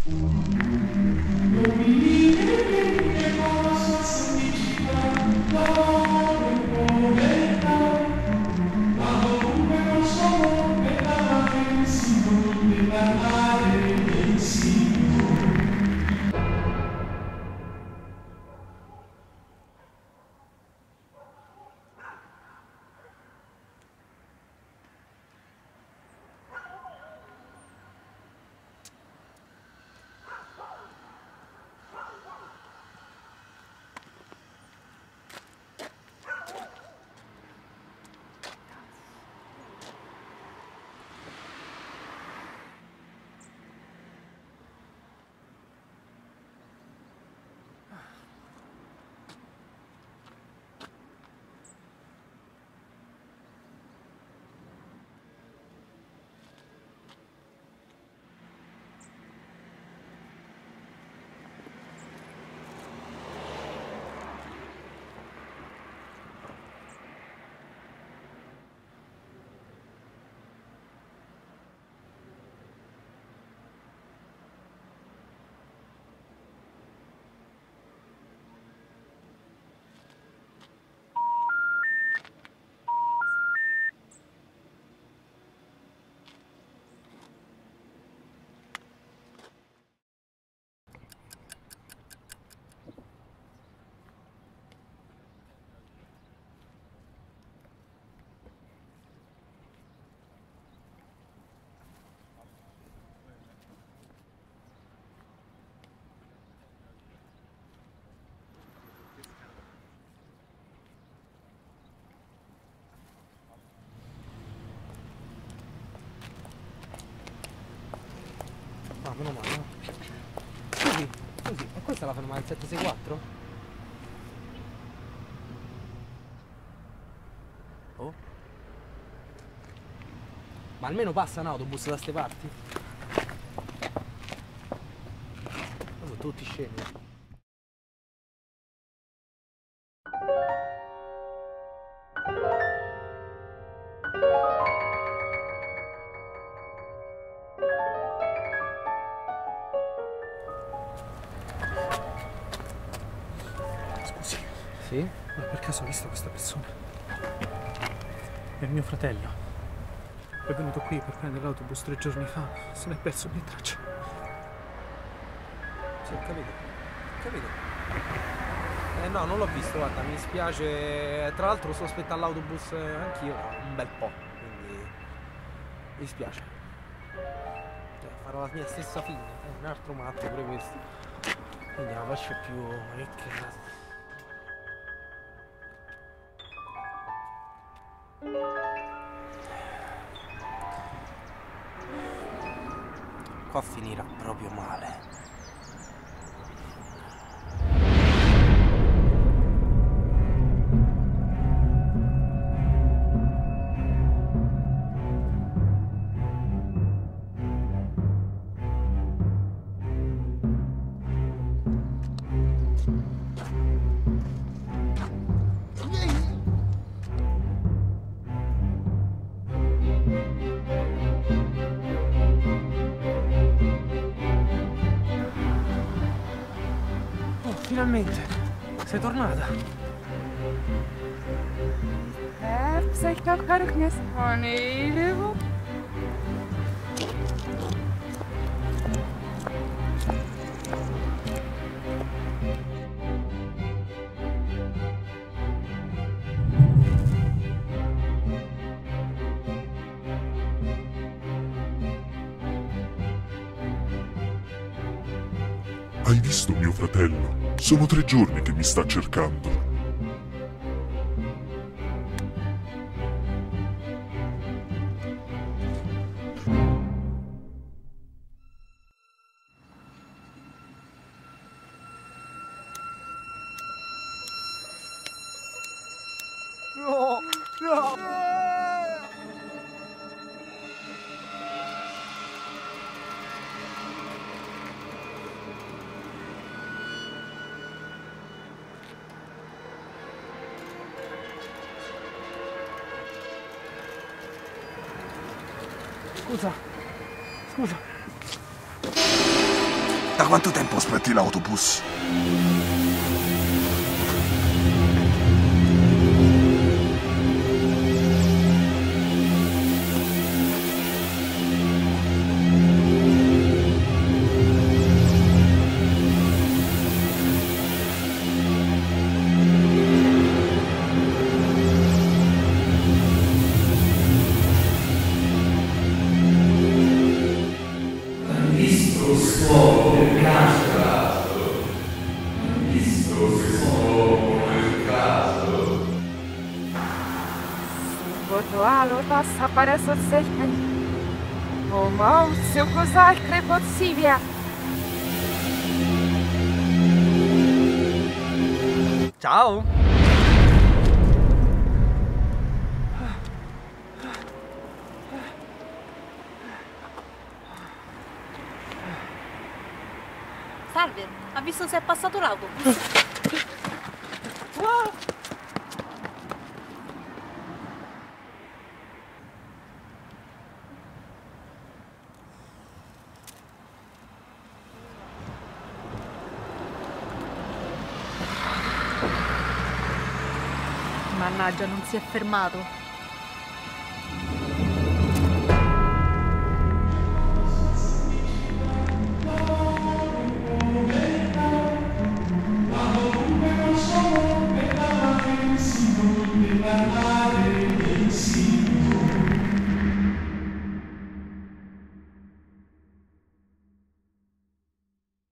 Ah, meno male, no? Così, così. E questa la fermata del 764? Oh. Ma almeno passa un autobus da ste parti? Ma sono tutti scemi. Scusi, Sì? ma per caso ho visto questa persona? È mio fratello. È venuto qui per prendere l'autobus 3 giorni fa. Se n'è perso ogni traccia. Sì, ho capito. Ho capito. No, non l'ho visto, guarda, mi dispiace. Tra l'altro sto aspettando l'autobus anch'io da un bel po', quindi mi dispiace. Cioè, farò la mia stessa fine, un altro matto pure questo. Quindi non la faccio più. Che cazzo. Qua finirà proprio male. Finalmente, sei tornata. Sei kakkarıknes haneyle bu. Hai visto mio fratello? Sono 3 giorni che mi sta cercando. No, no. Scusa, scusa. Da quanto tempo aspetti l'autobus? Votoalo sapere sossetten. Omau, se cos'altre possibile. Ciao! Salve, ha visto se è passato l'autobus? Mannaggia, non si è fermato.